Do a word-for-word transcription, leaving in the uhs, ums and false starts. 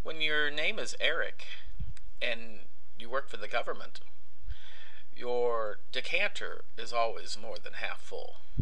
When your name is Eric and you work for the government, your decanter is always more than half full.